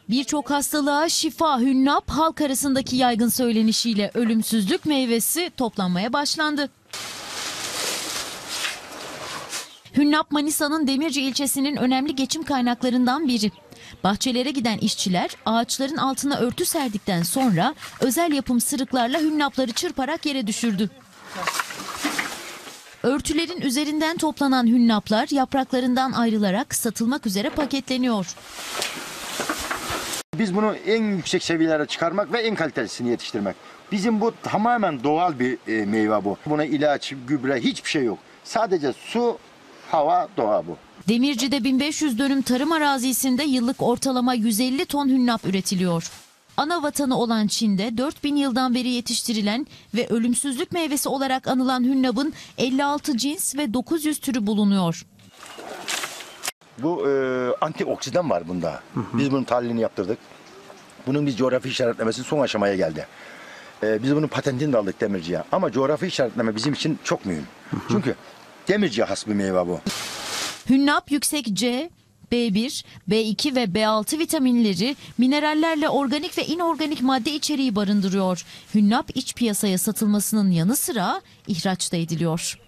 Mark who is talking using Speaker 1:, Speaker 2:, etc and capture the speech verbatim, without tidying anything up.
Speaker 1: Birçok hastalığa şifa hünnap halk arasındaki yaygın söylenişiyle ölümsüzlük meyvesi toplanmaya başlandı. Hünnap Manisa'nın Demirci ilçesinin önemli geçim kaynaklarından biri. Bahçelere giden işçiler ağaçların altına örtü serdikten sonra özel yapım sırıklarla hünnapları çırparak yere düşürdü. Örtülerin üzerinden toplanan hünnaplar yapraklarından ayrılarak satılmak üzere paketleniyor.
Speaker 2: Biz bunu en yüksek seviyelere çıkarmak ve en kalitelisini yetiştirmek. Bizim bu tamamen doğal bir e, meyve bu. Buna ilaç, gübre hiçbir şey yok. Sadece su, hava, doğa bu.
Speaker 1: Demirci'de bin beş yüz dönüm tarım arazisinde yıllık ortalama yüz elli ton hünnap üretiliyor. Ana vatanı olan Çin'de dört bin yıldan beri yetiştirilen ve ölümsüzlük meyvesi olarak anılan hünnapın elli altı cins ve dokuz yüz türü bulunuyor.
Speaker 2: Bu e, antioksidan var bunda. Hı hı. Biz bunun tahlilini yaptırdık. Bunun biz coğrafi işaretlemesi son aşamaya geldi. E, biz bunun patentini de aldık Demirci'ye. Ama coğrafi işaretleme bizim için çok mühim. Hı hı. Çünkü Demirci'ye has bir meyve bu.
Speaker 1: Hünnap yüksek C, B bir, B iki ve B altı vitaminleri, minerallerle organik ve inorganik madde içeriği barındırıyor. Hünnap iç piyasaya satılmasının yanı sıra ihraç da ediliyor.